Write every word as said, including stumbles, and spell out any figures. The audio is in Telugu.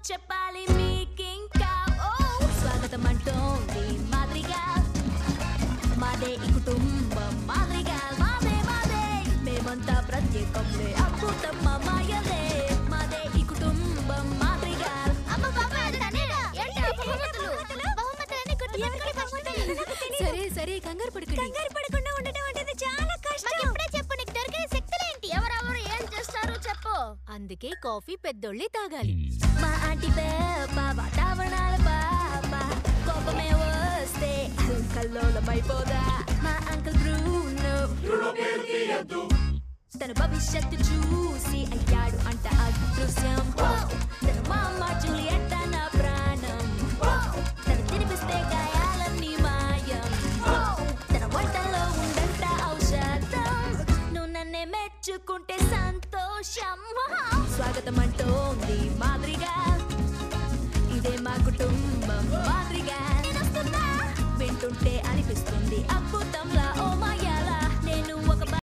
చెప్పాలి మీకింకా ఓ స్వాగతం అంటోంది మాదిరిగా మాదే ఈ కుటుంబం మాదిరిగా మాదే మాదే మేమంతా ప్రత్యేకంలే అద్భుతం మా మాయలే మాదే ఈ కుటుంబం మాదిరిగా అమ్మ బాబా సరే సరే కంగారు పడకండి కంగారు పడకుండా ఉండటం అంటే చాలా కష్టం ఇప్పుడే చెప్పు నీకు దొరికే శక్తులేంటి ఎవరెవరు ఏం చేస్తారో చెప్పు అందుకే కాఫీ పెద్దోళ్ళే తాగాలి మా ఆంటీ పాప వాతావరణాల పాప కోపమే వస్తే కల్లోలమైపోదా మా అంకుల్ బ్రూనో తన భవిష్యత్తు చూసి అయ్యాడు అంట అదృశ్యం తన మామ జూలియట్ నా ప్రాణం తను తినిపిస్తే గాయాలన్నీ మాయం తన వంటలో ఉండంట ఔషధం నువ్వు నన్నే మెచ్చుకుంటే సంతోషం స్వాగతం అంటోంది మాదిరిగా ఇదే మా కుటుంబం